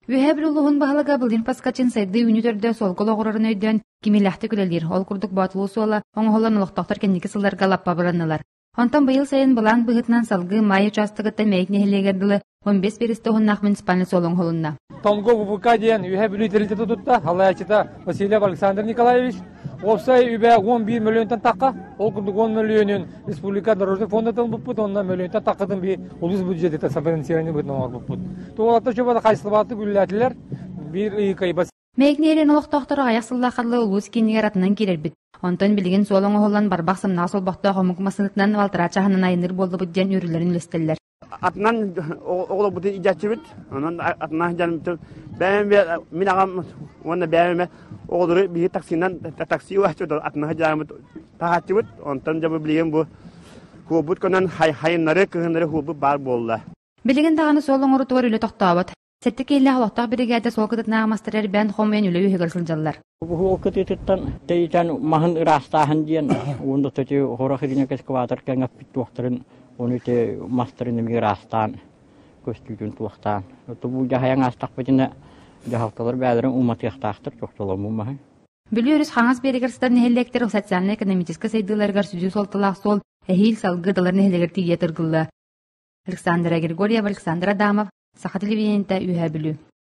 Үһэ билулуһун баһалага былын паскачин сайды үнүтөрдө солгол оҕорорун өйдөн кимилэхти күлэлир. Ол курдук батылуу суола оҥоһоллан олохтоохтор кенники сылларга лаппа бараннылар. Онтон быйыл сайын былаан быһытынан салгы май участогытта мэйик нехилиэгердылы 15 беристе оннах муниципальный солоң холунна. Тонго ВВК диэн үһэ билүүтэрилти тутутта халаячыта Васильев Александр Николаевич Опсай үбэ 11 миллионтан таққа, ол күндік 10 миллионын республика дорожный фондатан бұппыт, онна миллионтан таққатын бір улус бюджетті сабаринсираны бұтын оңар бұппыт. Тоғалатта жобада қайсылбаты бүлләтілер бір ұйқайбас. Мәйгнерен олықтақтары аяқсылла қарлы улус кенігер атынан керер біт. Онтон білген солоңы холан барбақ сымна сол бақта қомық масынытынан валтыра чағынан айыныр болды бұдден үрілерін үлестелер. Атынан оғылы бұтын ижатшы біт, атынан жаным тұр. Мен ағам оны бәйіме оғылыры бігі таксинан такси уақчы атынан жаным тағатшы біт. Онтан жабы білген бұл хубут конан хайынлары кығынлары хубы бар болды. Білген тағаны солоң ұры туар үлі тоқтауыт. Сәтті кейлі ағылықтақ бірігәді сол кытытнағы мастырер бән қоммен үлі үйгірсіл жаллар. Ол кытытыттан тейтан мағын ұрастағын дейін, онды төте қорық еріне кәсківатыр кәңіп бітті уақтырын, оны те мастырын емге ұрастағын, көстүйден туақтағын. Бұл жағаяң астақ бәтіне жағақталар бәдірін ұматы яқтақтыр, жоқталам ұмағын. Білі өріс қаңыз берігірстар нәхеллектер социально-экономическі сайдыларғар сүзі солтылақ сол әхил салғы далар нәхелегер тиге тұрғылы. Александра Григорьева, Александр Адамов, Саха телевидениеда үһә билүү.